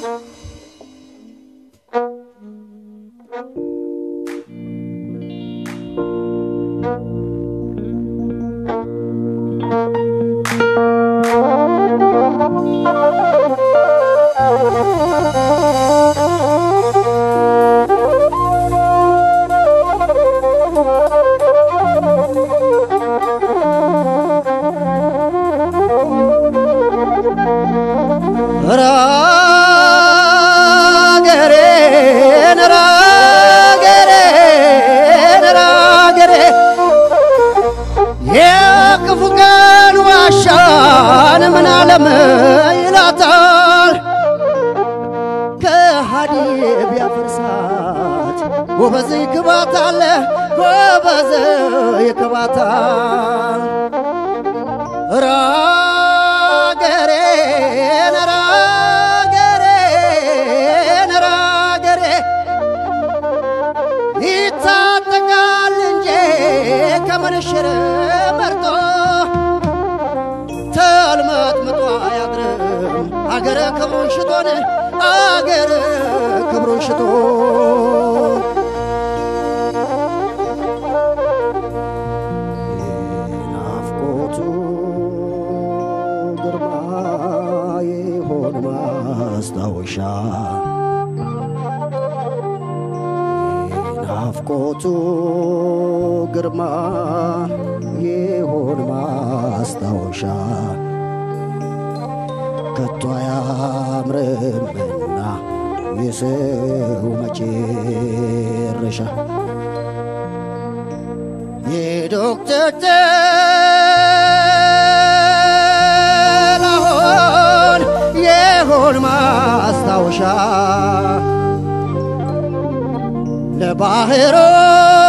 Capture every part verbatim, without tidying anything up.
وبزي كباتاله وبزي كباتال راغرين راغرين راغرين يتاتقال انجي كمن الشر مرتو تلمت مطوع يدرم اگر كبرون شطون اگر كبرون شطون ማስታወሻ ናፍቆቱ ግርማ ይሆን ማስታወሻ ከቶ አያምርምና የሰው መጨረሻ የዶክተር ጥላሁን يهون ما استوشى لباهرو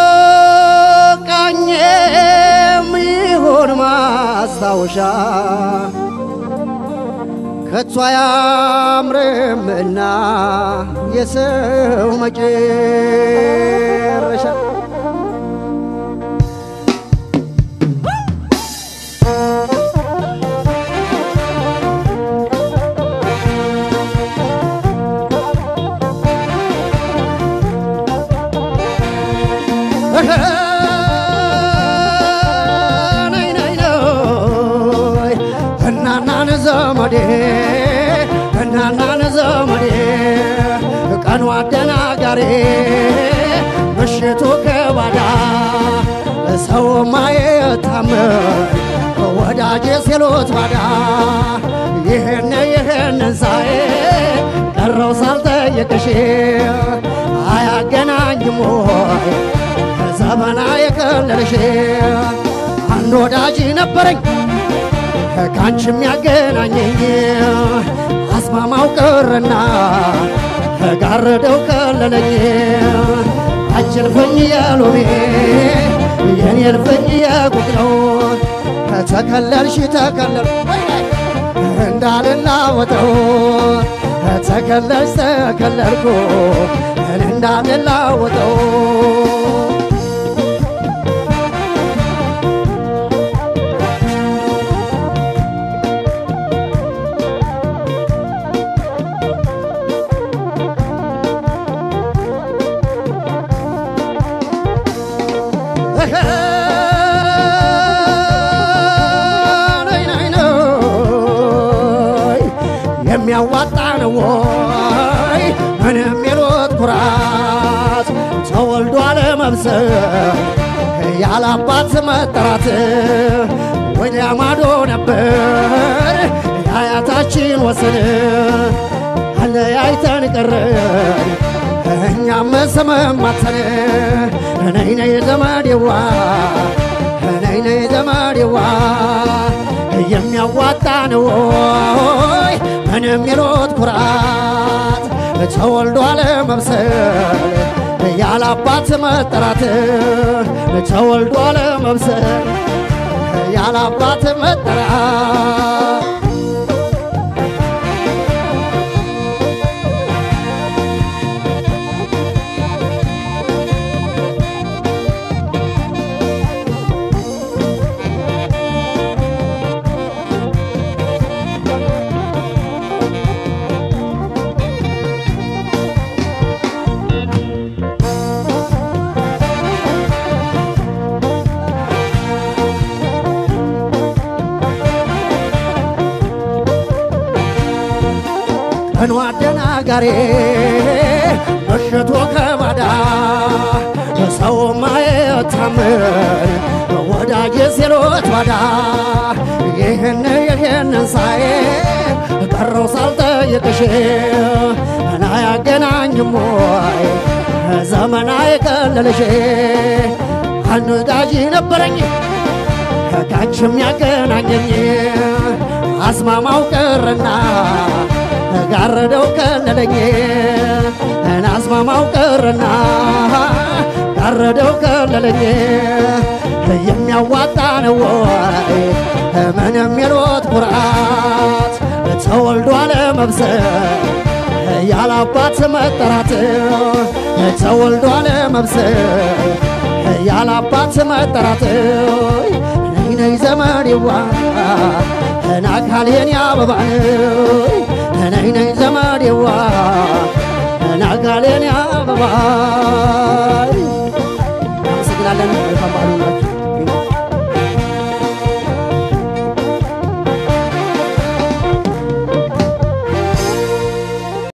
كانيم يهون ما استوشى كتوا يامرمنا يسو مجرشا እናና ነዘመዴ ቀኑ አደናጋሪ ምሽቱ ከባዳ ሰው ማየታመን ወዳጄ ሲሉት ባዳ ይሄን ይሄን ሳይ ቀረው ሳልጠይቅሽ አያገናኝም ወይ ዘመና የከለልሽ አንድ ወዳጅ ነበረኝ ካንቺም ያገናኘኝ አስማማው ቀረና ጋረደው ከለለኝ አጅልፈኝ ያሉኔ የኔልፈኝ ያጉቅለው ተከለልሽ ተከለል እንዳልላወጠው ተከለልሽ ተከለልኩ እንዳልላወጠው የሚያዋጣን ወይ ምንም የሎት ኩራት ተወልዶ አለመብሰል ያላባት መጠራት ወዲያ ማዶ ነበር ያያታችን ወሰን አለያይተን ቀረን እኛም ሰመማተን ነይ ነይ ዘመዴዋ ነይ ነይ ዘመዴዋ የሚያዋጣን ወይ ምንም የሎት ኩራት ተወልዶ አለመብሰል ያላባት መጠራት ተወልዶ አለመብሰል ያላባት መጠራት እንዋደና ጋሬ ምሽቱ ከባዳ ሰው ማየታምን ወዳጅ ሲሎት ባዳ ይህን ይህን ሳይ ቀረው ሳልጠይቅሽ እና ያገናኝም ወይ ዘመና የቀለለሽ አንድ ወዳጅ ነበረኝ ካንቺም ያገናኘኝ አስማማው ቀረና ጋረደው ከለለኝ አስማማው ቀረና ጋረደው ከለለኝ የሚያዋጣ ነው ወይ ምንም የሎት ኩራት ተወልዶ አለመብሰል ያላባት መጠራት ተወልዶ አለመብሰል ያላባት መጠራት ነይ ነይ ዘመዴዋ ናካሌን ያበባን ነይ ነይ ዘመዴዋ ናካሌን ያበባ